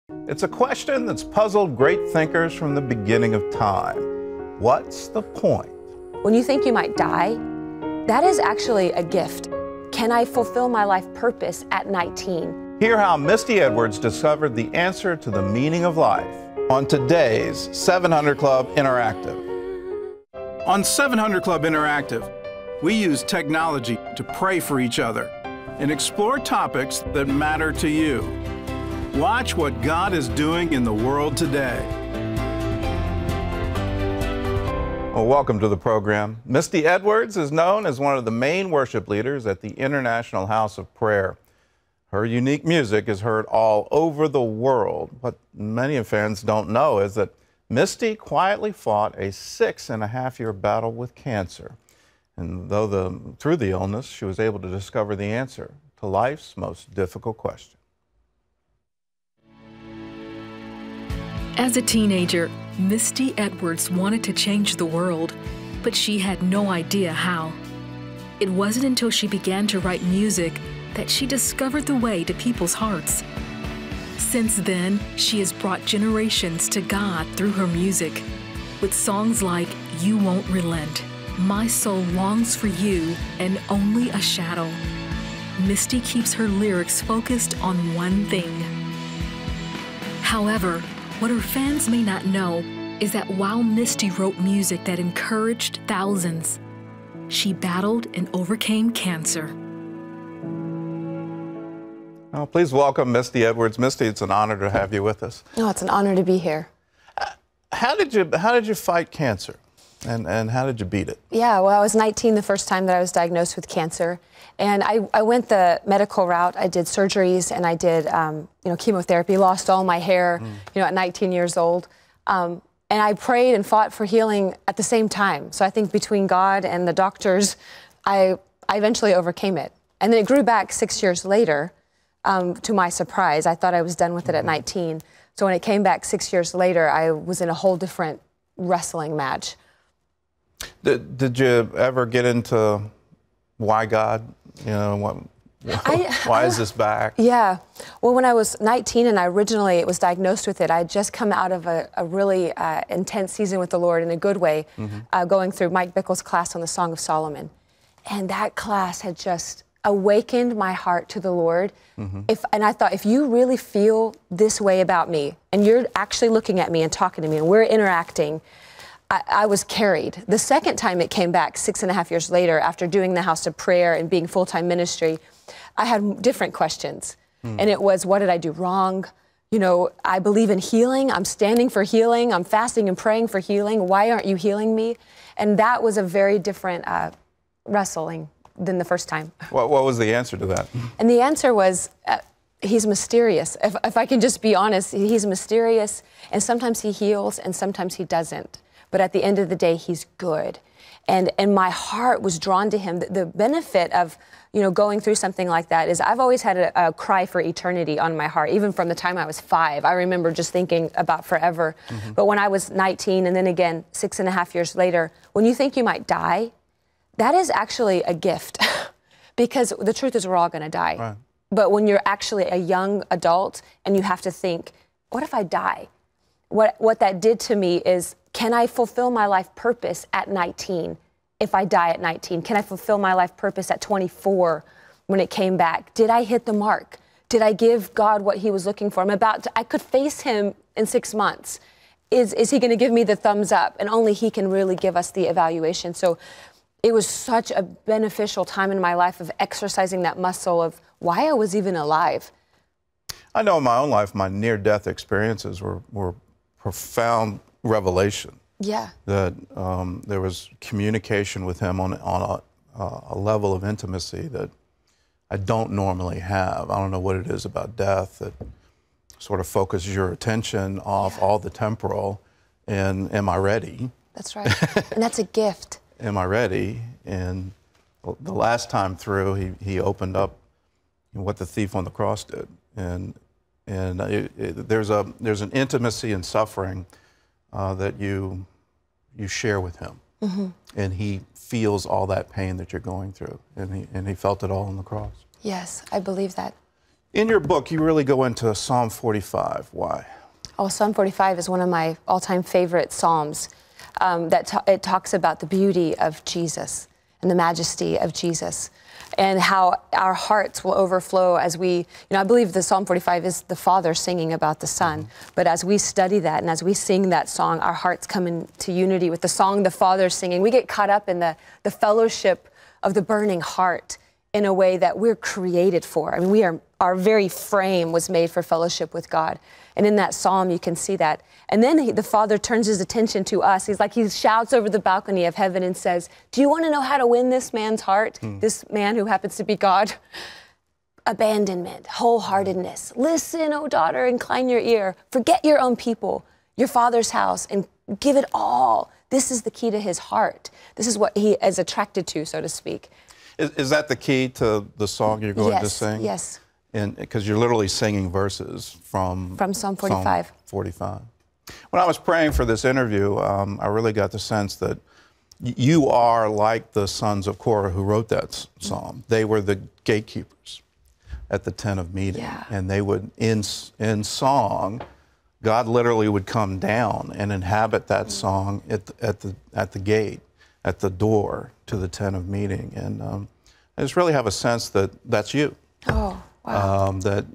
It's a question that's puzzled great thinkers from the beginning of time. What's the point? When you think you might die, that is actually a gift. Can I fulfill my life purpose at 19? Hear how Misty Edwards discovered the answer to the meaning of life on today's 700 Club Interactive. On 700 Club Interactive, we use technology to pray for each other and explore topics that matter to you. Watch what God is doing in the world today. Well, welcome to the program. Misty Edwards is known as one of the main worship leaders at the International House of Prayer. Her unique music is heard all over the world. What many fans don't know is that Misty quietly fought a 6.5-year battle with cancer. And through the illness, she was able to discover the answer to life's most difficult question. As a teenager, Misty Edwards wanted to change the world, but she had no idea how. It wasn't until she began to write music that she discovered the way to people's hearts. Since then, she has brought generations to God through her music, with songs like You Won't Relent, My Soul Longs for You, and Only a Shadow. Misty keeps her lyrics focused on one thing. However, what her fans may not know is that while Misty wrote music that encouraged thousands, she battled and overcame cancer. Well, please welcome Misty Edwards. Misty, it's an honor to have you with us. No, it's an honor to be here. How did you fight cancer, and how did you beat it? Yeah, well, I was 19 the first time that I was diagnosed with cancer, and I went the medical route. I did surgeries and I did chemotherapy. Lost all my hair, at 19 years old, and I prayed and fought for healing at the same time. So I think between God and the doctors, I eventually overcame it, and then it grew back 6 years later. To my surprise, I thought I was done with it at 19. So when it came back 6 years later, I was in a whole different wrestling match. Did you ever get into why God? Why is this back? Yeah. Well, when I was 19 and I originally was diagnosed with it, I had just come out of a really intense season with the Lord in a good way, going through Mike Bickle's class on the Song of Solomon. And that class had just awakened my heart to the Lord. And I thought, if you really feel this way about me, and you're actually looking at me and talking to me, and we're interacting, I was carried. The second time it came back 6.5 years later, after doing the House of Prayer and being full-time ministry, I had different questions. And it was, what did I do wrong? I believe in healing. I'm standing for healing. I'm fasting and praying for healing. Why aren't you healing me? And that was a very different wrestling than the first time. What was the answer to that? And the answer was, he's mysterious. If I can just be honest, he's mysterious, and sometimes he heals and sometimes he doesn't. But at the end of the day, he's good. And my heart was drawn to him. The benefit of going through something like that is I've always had a cry for eternity on my heart, even from the time I was 5. I remember just thinking about forever. But when I was 19, and then again 6.5 years later, when you think you might die, that is actually a gift, because the truth is we're all going to die. Right. But when you're actually a young adult and you have to think, what if I die? What that did to me is, can I fulfill my life purpose at 19 if I die at 19? Can I fulfill my life purpose at 24 when it came back? Did I hit the mark? Did I give God what he was looking for? I could face him in 6 months. Is he going to give me the thumbs up? And only he can really give us the evaluation. So it was such a beneficial time in my life of exercising that muscle of why I was even alive. I know in my own life, my near-death experiences were profound revelation. Yeah. That there was communication with him on a level of intimacy that I don't normally have. I don't know what it is about death that sort of focuses your attention off all the temporal, and am I ready? That's right. And that's a gift. Am I ready? And the last time through, he opened up what the thief on the cross did, and there's an intimacy in suffering that you share with him, and he feels all that pain that you're going through, and he felt it all on the cross. Yes, I believe that. In your book, you really go into Psalm 45. Why? Oh, Psalm 45 is one of my all-time favorite psalms. It talks about the beauty of Jesus and the majesty of Jesus, and how our hearts will overflow as we, I believe the Psalm 45 is the Father singing about the Son. But as we study that and as we sing that song, our hearts come into unity with the song the Father's singing. We get caught up in the fellowship of the burning heart in a way that we're created for. I mean, our very frame was made for fellowship with God. And in that psalm, you can see that. And then the Father turns his attention to us. He shouts over the balcony of heaven and says, do you want to know how to win this man's heart? This man who happens to be God? Abandonment, wholeheartedness. Listen, O daughter, incline your ear. Forget your own people, your father's house, and give it all. This is the key to his heart. This is what he is attracted to, so to speak. Is that the key to the song you're going to sing? Yes. Because you're literally singing verses from Psalm 45. Psalm 45. When I was praying for this interview, I really got the sense that you are like the sons of Korah who wrote that psalm. They were the gatekeepers at the tent of meeting. Yeah. And they would, in song, God literally would come down and inhabit that song at the gate, at the door to the tent of meeting. And I just really have a sense that that's you. Oh, wow. That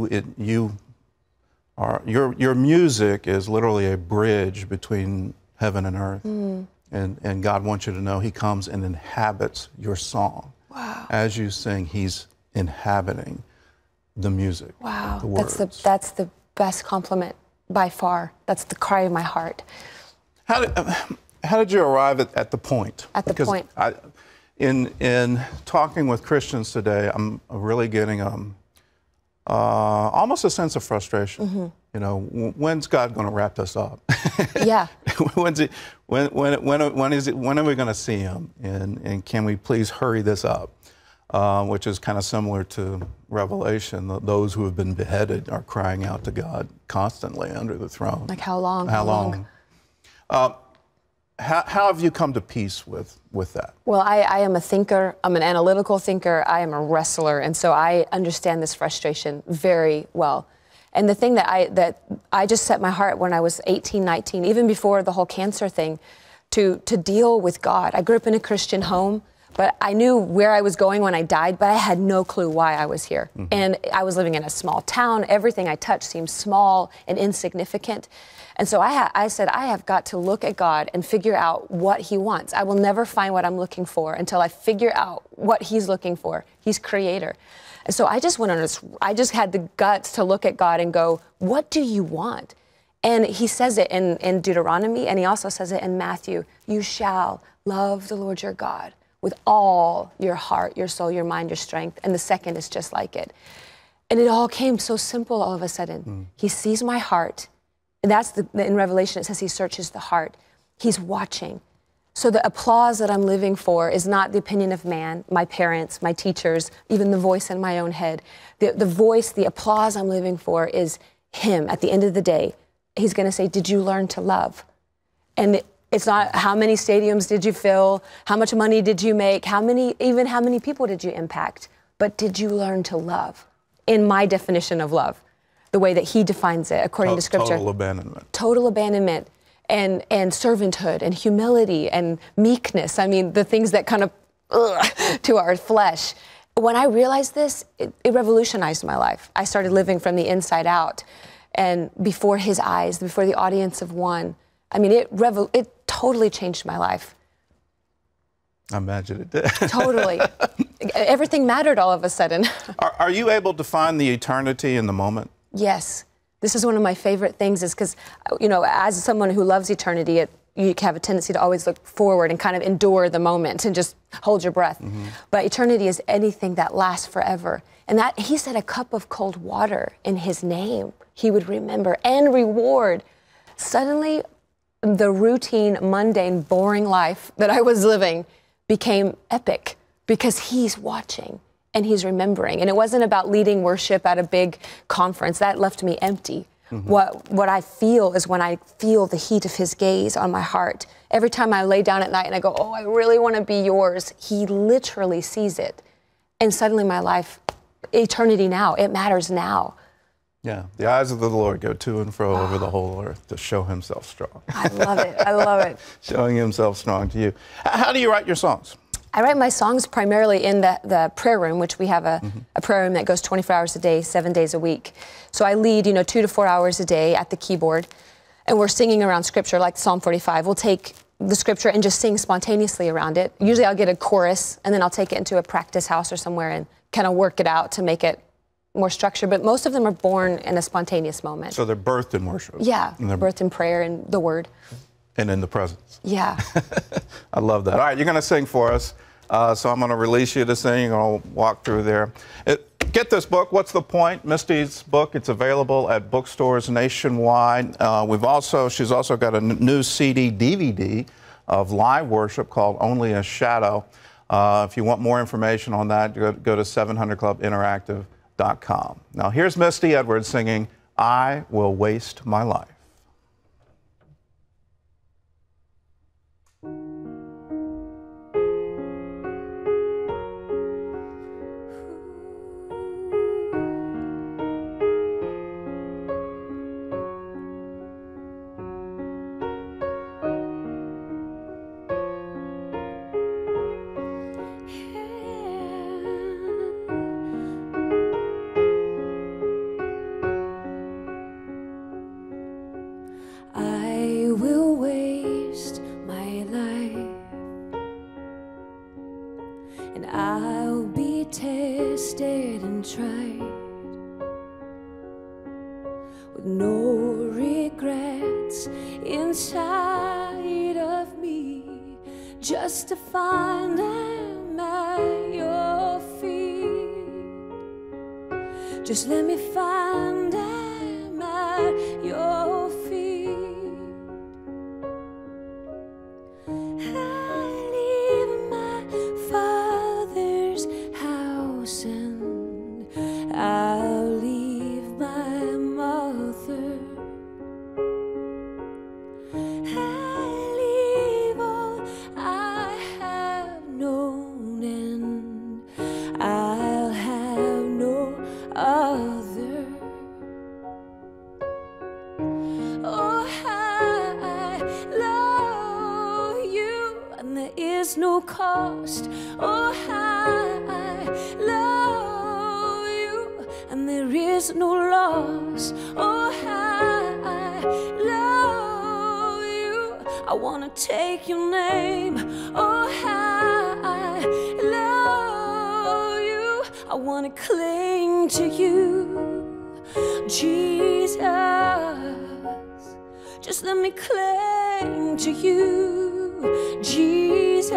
your music is literally a bridge between heaven and earth. And God wants you to know he comes and inhabits your song. Wow. As you sing, he's inhabiting the music. Wow. The words. That's the best compliment by far. That's the cry of my heart. How did you arrive at the point? At the point. In talking with Christians today, I'm really getting almost a sense of frustration. When's God going to wrap this up? Yeah. When are we going to see him? And can we please hurry this up? Which is kind of similar to Revelation. Those who have been beheaded are crying out to God constantly under the throne. Like how long? How long? How have you come to peace with that? Well, I am a thinker. I'm an analytical thinker. I am a wrestler. And so I understand this frustration very well. And the thing that I just set my heart when I was 18, 19, even before the whole cancer thing, to deal with God. I grew up in a Christian home, but I knew where I was going when I died, but I had no clue why I was here. And I was living in a small town. Everything I touched seemed small and insignificant. And so I said, I have got to look at God and figure out what he wants. I will never find what I'm looking for until I figure out what he's looking for. He's creator. And so I just went on I just had the guts to look at God and go, what do you want? And he says it in Deuteronomy, and he also says it in Matthew. You shall love the Lord your God with all your heart, your soul, your mind, your strength. And the second is just like it. And it all came so simple all of a sudden. He sees my heart. And that's in Revelation, it says he searches the heart. He's watching. So the applause that I'm living for is not the opinion of man, my parents, my teachers, even the voice in my own head. The voice, the applause I'm living for is him. At the end of the day, he's going to say, did you learn to love? And it's not how many stadiums did you fill, how much money did you make, how many people did you impact, but did you learn to love? In my definition of love, the way that he defines it according to Scripture. Total abandonment. Total abandonment and servanthood and humility and meekness. I mean, the things that kind of to our flesh. When I realized this, it revolutionized my life. I started living from the inside out, and before his eyes, before the audience of one. I mean, it totally changed my life. I imagine it did. Totally. Everything mattered all of a sudden. Are you able to find the eternity in the moment? Yes. This is one of my favorite things is because, as someone who loves eternity, you have a tendency to always look forward and kind of endure the moment and just hold your breath. But eternity is anything that lasts forever. And that he said a cup of cold water in his name, he would remember and reward. Suddenly, the routine, mundane, boring life that I was living became epic because he's watching and he's remembering. And it wasn't about leading worship at a big conference. That left me empty. What I feel is when I feel the heat of his gaze on my heart. Every time I lay down at night and I go, I really want to be yours, he literally sees it. And suddenly my life eternity now. It matters now. Yeah, the eyes of the Lord go to and fro over the whole earth to show himself strong. I love it. I love it. Showing himself strong to you. How do you write your songs? I write my songs primarily in the prayer room, which we have a prayer room that goes 24 hours a day, 7 days a week. So I lead, 2 to 4 hours a day at the keyboard, and we're singing around scripture like Psalm 45. We'll take the scripture and just sing spontaneously around it. Usually I'll get a chorus, and then I'll take it into a practice house or somewhere and kind of work it out to make it more structured. But most of them are born in a spontaneous moment. So they're birthed in worship. Yeah, and they're birthed in prayer and the Word. And in the presence. Yeah. I love that. All right, you're going to sing for us. So I'm going to release you to sing. You're going to walk through there. Get this book, What's the Point? Misty's book. It's available at bookstores nationwide. She's also got a new CD, DVD of live worship called Only a Shadow. If you want more information on that, go to 700clubinteractive.com. Now here's Misty Edwards singing, I Will Waste My Life. I will waste my life, and I'll be tested and tried, with no regrets inside of me, just to find them at your feet. Just let me find them at your feet. I'll leave my mother. I'll leave all I have known, and I'll have no other. Oh, I love you, and there is no cost. Oh, I love you, and there is no loss. Oh, I love you. I wanna take your name. Oh, I love you. I wanna cling to you, Jesus. Just let me cling to you, Jesus.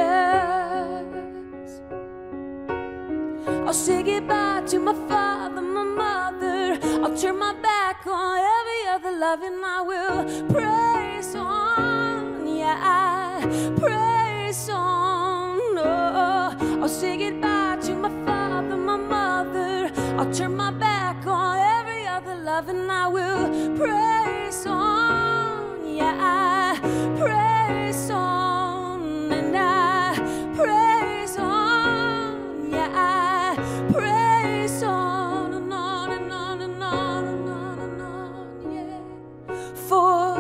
I'll say goodbye to my father, my mother. I'll turn my back on every other love, and I will praise on. Yeah, I praise on. Oh, I'll say goodbye to my father, my mother. I'll turn my back on every other love, and I will praise on. Yeah, I praise on, and I praise on. Yeah, I praise on and on and on and on and on and on, yeah. For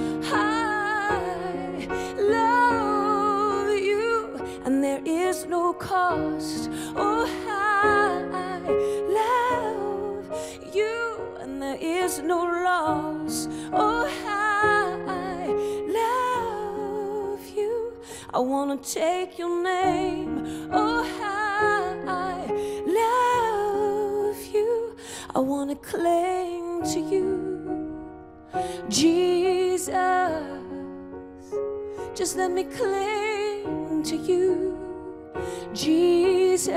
I love you, and there is no cost. Oh, I love you, and there is no loss. Oh, I love you. I wanna take your name. Oh, I love you. I wanna cling to you, Jesus. Just let me cling to you, Jesus.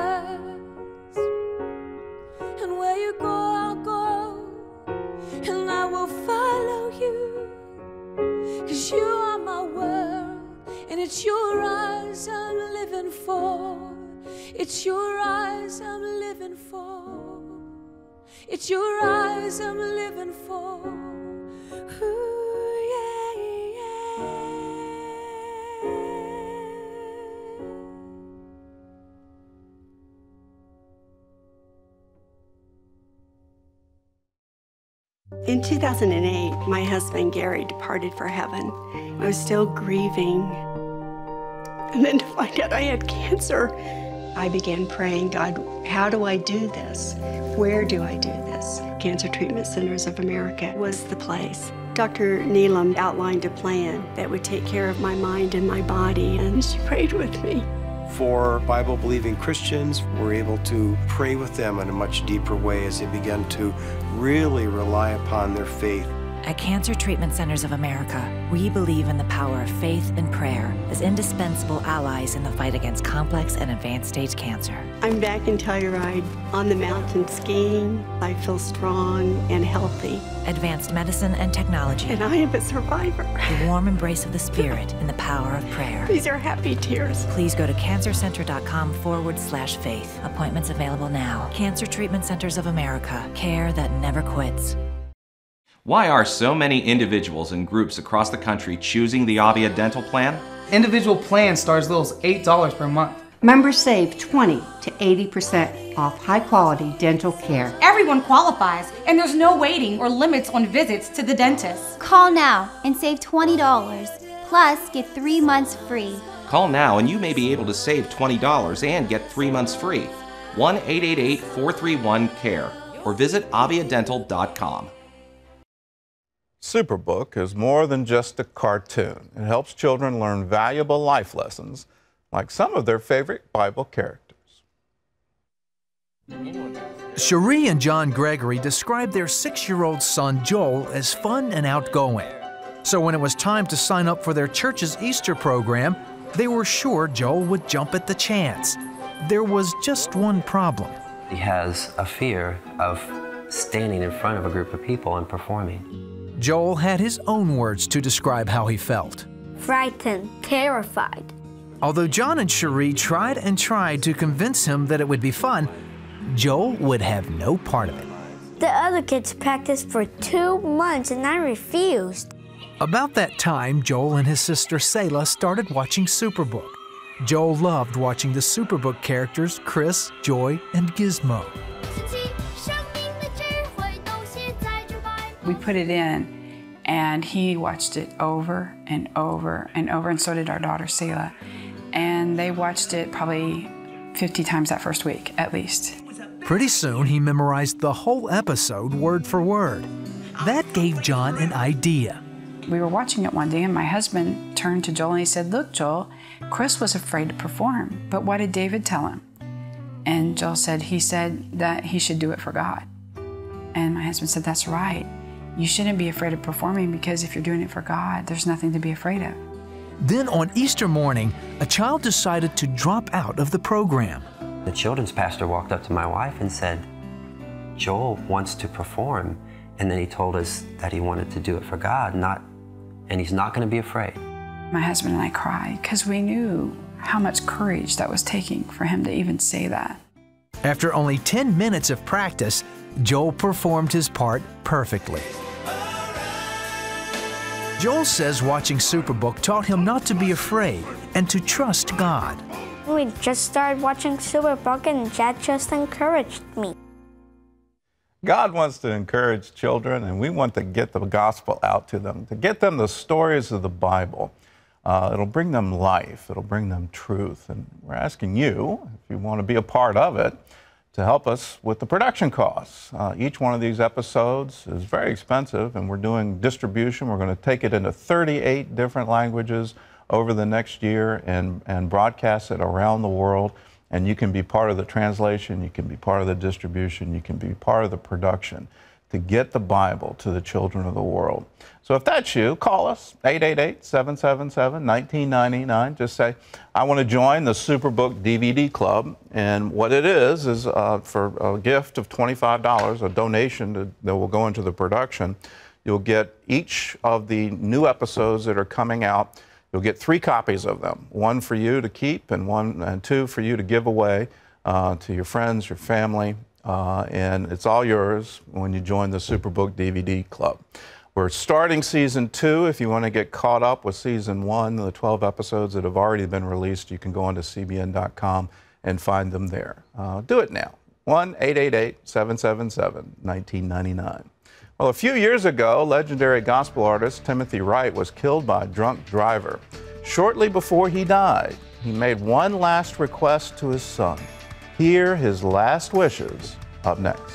And where you go, I'll go, and I will follow you, 'cause you are my world, and it's your eyes I'm living for. It's your eyes I'm living for. It's your eyes I'm living for. Ooh, yeah, yeah. In 2008, my husband Gary departed for heaven. I was still grieving. And then to find out I had cancer, I began praying, God, how do I do this? Where do I do this? Cancer Treatment Centers of America was the place. Dr. Neelam outlined a plan that would take care of my mind and my body, and she prayed with me. For Bible-believing Christians, we're able to pray with them in a much deeper way as they begin to really rely upon their faith. At Cancer Treatment Centers of America, we believe in the power of faith and prayer as indispensable allies in the fight against complex and advanced stage cancer. I'm back in Telluride on the mountain skiing. I feel strong and healthy. Advanced medicine and technology. And I am a survivor. The warm embrace of the Spirit and the power of prayer. These are happy tears. Please go to cancercenter.com/faith. Appointments available now. Cancer Treatment Centers of America. Care that never quits. Why are so many individuals and groups across the country choosing the Avia Dental Plan? Individual plans start as little as $8 per month. Members save 20 to 80% off high-quality dental care. Everyone qualifies, and there's no waiting or limits on visits to the dentist. Call now and save $20, plus get 3 months free. Call now and you may be able to save $20 and get 3 months free. 1-888-431-CARE or visit aviadental.com. Superbook is more than just a cartoon. It helps children learn valuable life lessons, like some of their favorite Bible characters. Cherie and John Gregory described their 6-year-old son Joel as fun and outgoing. So when it was time to sign up for their church's Easter program, they were sure Joel would jump at the chance. There was just one problem. He has a fear of standing in front of a group of people and performing. Joel had his own words to describe how he felt. Frightened, terrified. Although John and Cherie tried and tried to convince him that it would be fun, Joel would have no part of it. The other kids practiced for 2 months and I refused. About that time, Joel and his sister Selah started watching Superbook. Joel loved watching the Superbook characters Chris, Joy, and Gizmo. We put it in, and he watched it over and over and over, and so did our daughter Selah. And they watched it probably 50 times that first week, at least. Pretty soon, he memorized the whole episode word for word. That gave John an idea. We were watching it one day, and my husband turned to Joel and he said, "Look, Joel, Chris was afraid to perform, but what did David tell him?" And Joel said, "He said that he should do it for God." And my husband said, "That's right. You shouldn't be afraid of performing because if you're doing it for God, there's nothing to be afraid of." Then on Easter morning, a child decided to drop out of the program. The children's pastor walked up to my wife and said, "Joel wants to perform." And then he told us that he wanted to do it for God, and he's not going to be afraid. My husband and I cried because we knew how much courage that was taking for him to even say that. After only 10 minutes of practice, Joel performed his part perfectly. Joel says watching Superbook taught him not to be afraid and to trust God. We just started watching Superbook and Dad just encouraged me. God wants to encourage children, and we want to get the gospel out to them, to get them the stories of the Bible. It'll bring them life. It'll bring them truth. And we're asking you, if you want to be a part of it, to help us with the production costs. Each one of these episodes is very expensive, and we're doing distribution. We're going to take it into 38 different languages over the next year and broadcast it around the world. And you can be part of the translation, you can be part of the distribution, you can be part of the production to get the Bible to the children of the world. So if that's you, call us, 888-777-1999. Just say, I want to join the Superbook DVD Club. And what it is for a gift of $25, a donation that will go into the production, you'll get each of the new episodes that are coming out. You'll get 3 copies of them, 1 for you to keep and 2 for you to give away to your friends, your family, and it's all yours when you join the Superbook DVD Club. We're starting season 2. If you want to get caught up with season 1, the 12 episodes that have already been released, you can go onto cbn.com and find them there. Do it now. 1-888-777-1999. Well, a few years ago, legendary gospel artist Timothy Wright was killed by a drunk driver. Shortly before he died, he made one last request to his son. Hear his last wishes up next.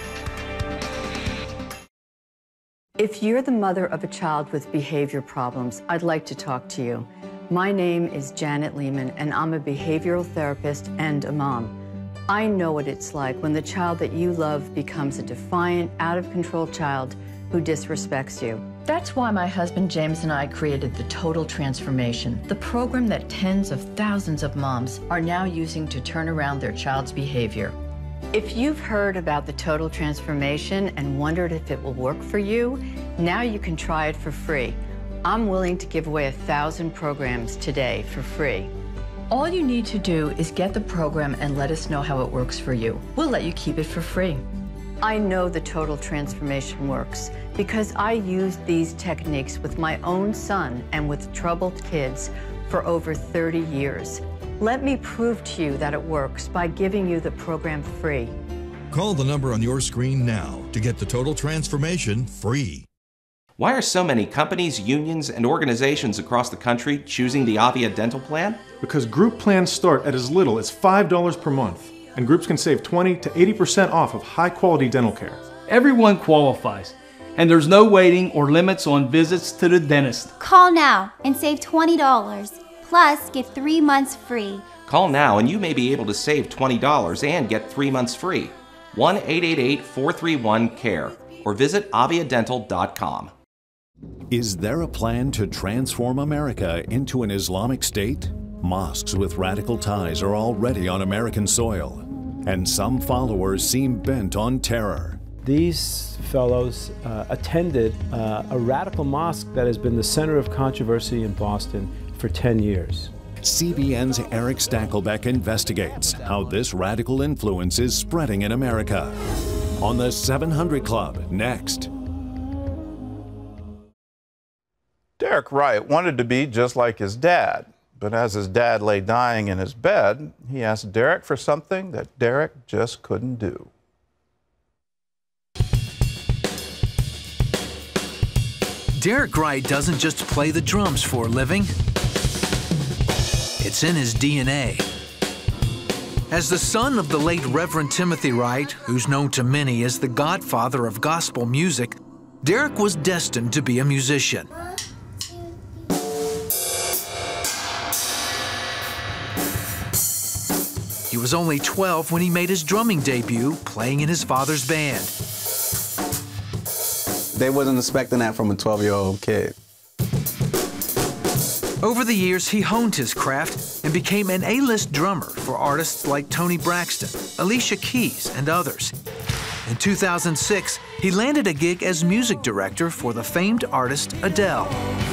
If you're the mother of a child with behavior problems, I'd like to talk to you. My name is Janet Lehman, and I'm a behavioral therapist and a mom. I know what it's like when the child that you love becomes a defiant, out-of-control child who disrespects you. That's why my husband James and I created the Total Transformation, the program that tens of thousands of moms are now using to turn around their child's behavior. If you've heard about the Total Transformation and wondered if it will work for you, now you can try it for free. I'm willing to give away 1,000 programs today for free. All you need to do is get the program and let us know how it works for you. We'll let you keep it for free. I know the Total Transformation works because I used these techniques with my own son and with troubled kids for over 30 years. Let me prove to you that it works by giving you the program free. Call the number on your screen now to get the Total Transformation free. Why are so many companies, unions, and organizations across the country choosing the Avia dental plan? Because group plans start at as little as $5 per month, and groups can save 20 to 80% off of high-quality dental care. Everyone qualifies, and there's no waiting or limits on visits to the dentist. Call now and save $20, plus get 3 months free. Call now and you may be able to save $20 and get 3 months free. 1-888-431-CARE or visit aviadental.com. Is there a plan to transform America into an Islamic state? Mosques with radical ties are already on American soil, and some followers seem bent on terror. These fellows attended a radical mosque that has been the center of controversy in Boston for 10 years. CBN's Eric Stakelbeck investigates how this radical influence is spreading in America. On the 700 Club, next. Derek Wright wanted to be just like his dad, but as his dad lay dying in his bed, he asked Derek for something that Derek just couldn't do. Derek Wright doesn't just play the drums for a living. It's in his DNA. As the son of the late Reverend Timothy Wright, who's known to many as the godfather of gospel music, Derek was destined to be a musician. He was only 12 when he made his drumming debut, playing in his father's band. They wasn't expecting that from a 12-year-old kid. Over the years, he honed his craft and became an A-list drummer for artists like Tony Braxton, Alicia Keys, and others. In 2006, he landed a gig as music director for the famed artist Adele.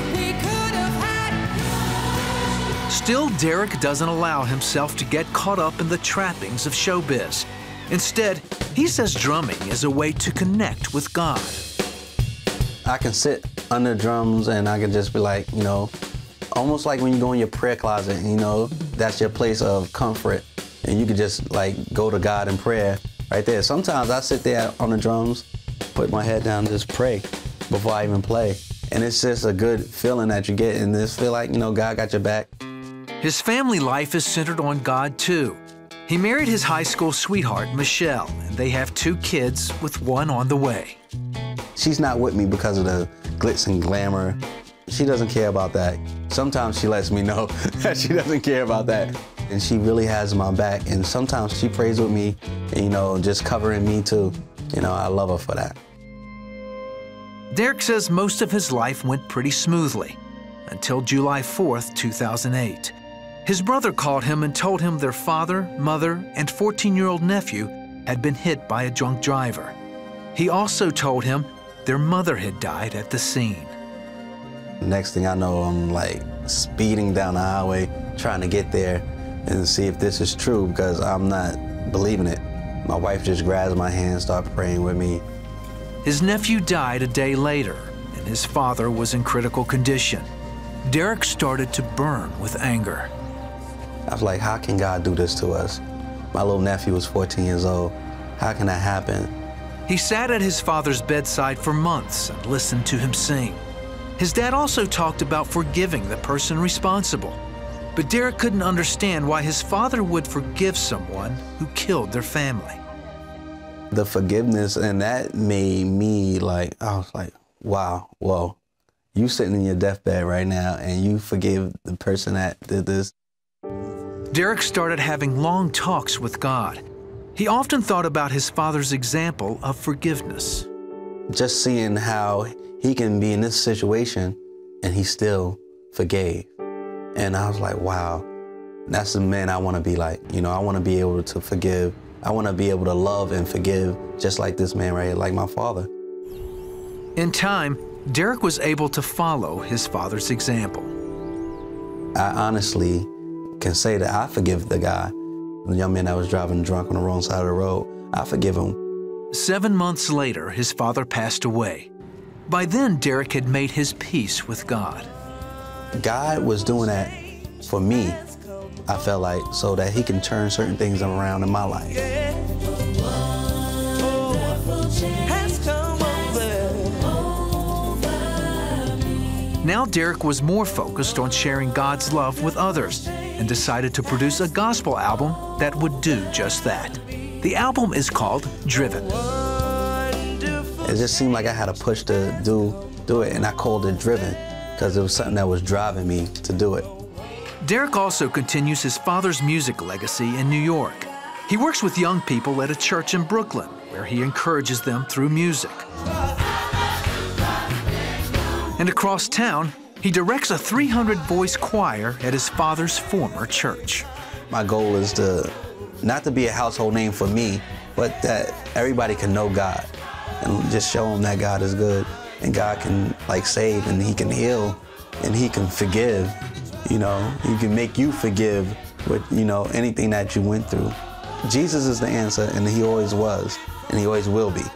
Still, Derek doesn't allow himself to get caught up in the trappings of showbiz. Instead, he says drumming is a way to connect with God. I can sit under drums and I can just be like, you know, almost like when you go in your prayer closet, you know, that's your place of comfort. And you can just like go to God in prayer right there. Sometimes I sit there on the drums, put my head down, and just pray before I even play. And it's just a good feeling that you get and just feel like, you know, God got your back. His family life is centered on God, too. He married his high school sweetheart, Michelle, and they have 2 kids with one on the way. She's not with me because of the glitz and glamour. She doesn't care about that. Sometimes she lets me know that she doesn't care about that. And she really has my back. And sometimes she prays with me, and, you know, just covering me too. You know, I love her for that. Derek says most of his life went pretty smoothly until July 4th, 2008. His brother called him and told him their father, mother, and 14-year-old nephew had been hit by a drunk driver. He also told him their mother had died at the scene. Next thing I know, I'm like speeding down the highway, trying to get there and see if this is true because I'm not believing it. My wife just grabs my hand, started praying with me. His nephew died a day later, and his father was in critical condition. Derek started to burn with anger. I was like, how can God do this to us? My little nephew was 14 years old. How can that happen? He sat at his father's bedside for months and listened to him sing. His dad also talked about forgiving the person responsible. But Derek couldn't understand why his father would forgive someone who killed their family. The forgiveness, and that made me I was like, wow, whoa, you sitting in your deathbed right now and you forgive the person that did this. Derek started having long talks with God. He often thought about his father's example of forgiveness. Just seeing how he can be in this situation and he still forgave. And I was like, wow, that's the man I want to be like. You know, I want to be able to forgive. I want to be able to love and forgive just like this man right here, like my father. In time, Derek was able to follow his father's example. I honestly can say that I forgive the guy, the young man that was driving drunk on the wrong side of the road. I forgive him. 7 months later, his father passed away. By then, Derek had made his peace with God. God was doing that for me, I felt like, so that he can turn certain things around in my life. Now Derek was more focused on sharing God's love with others and decided to produce a gospel album that would do just that. The album is called Driven. It just seemed like I had a push to do it, and I called it Driven because it was something that was driving me to do it. Derek also continues his father's music legacy in New York. He works with young people at a church in Brooklyn, where he encourages them through music. And across town, he directs a 300-voice choir at his father's former church. My goal is not to be a household name for me, but that everybody can know God and just show them that God is good and God can save and he can heal and he can forgive. You know, he can make you forgive with, anything that you went through. Jesus is the answer, and he always was, and he always will be.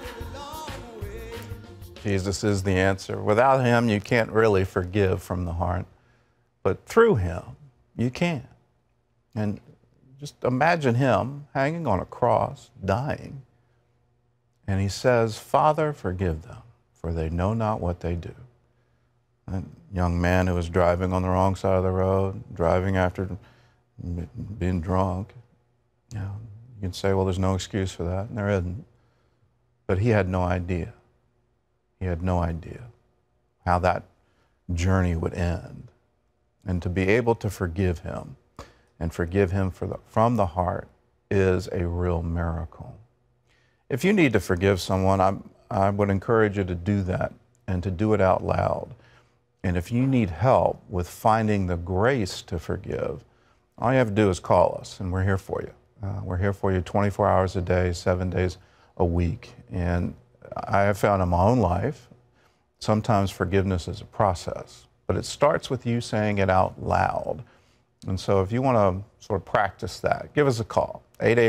Jesus is the answer. Without him, you can't really forgive from the heart. But through him, you can. And just imagine him hanging on a cross, dying. And he says, Father, forgive them, for they know not what they do. That young man who was driving on the wrong side of the road, driving after being drunk, you can say, well, there's no excuse for that, and there isn't. But he had no idea. He had no idea how that journey would end. And to be able to forgive him and forgive him from the heart is a real miracle. If you need to forgive someone, I would encourage you to do that and to do it out loud. And if you need help with finding the grace to forgive, all you have to do is call us, and we're here for you. We're here for you 24 hours a day, 7 days a week. And I have found in my own life, sometimes forgiveness is a process, but it starts with you saying it out loud. And so if you want to sort of practice that, give us a call,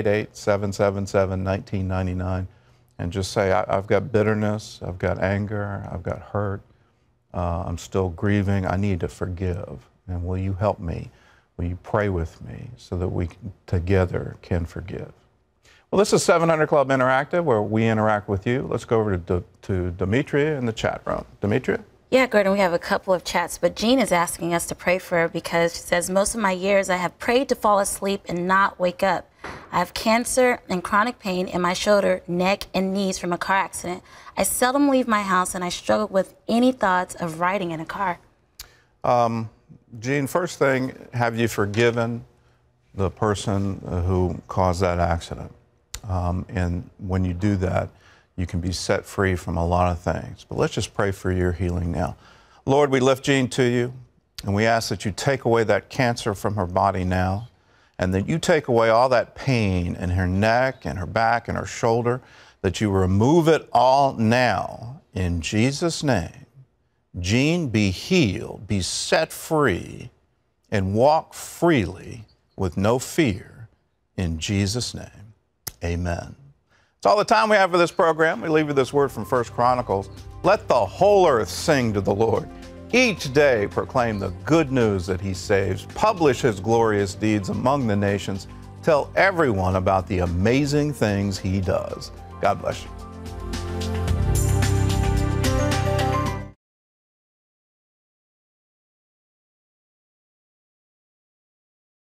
888-777-1999, and just say, I've got bitterness, I've got anger, I've got hurt, I'm still grieving, I need to forgive. And will you help me? Will you pray with me so that we together can forgive? Well, this is 700 Club Interactive, where we interact with you. Let's go over to Demetria in the chat room. Demetria? Yeah, Gordon, we have a couple of chats, but Jean is asking us to pray for her because she says, most of my years I have prayed to fall asleep and not wake up. I have cancer and chronic pain in my shoulder, neck, and knees from a car accident. I seldom leave my house, and I struggle with any thoughts of riding in a car. Jean, first thing, have you forgiven the person who caused that accident? And when you do that, you can be set free from a lot of things. But let's just pray for your healing now. Lord, we lift Jean to you, and we ask that you take away that cancer from her body now, and that you take away all that pain in her neck and her back and her shoulder, that you remove it all now in Jesus' name. Jean, be healed, be set free, and walk freely with no fear in Jesus' name. Amen. That's all the time we have for this program. We leave you this word from 1 Chronicles. Let the whole earth sing to the Lord. Each day proclaim the good news that he saves. Publish his glorious deeds among the nations. Tell everyone about the amazing things he does. God bless you.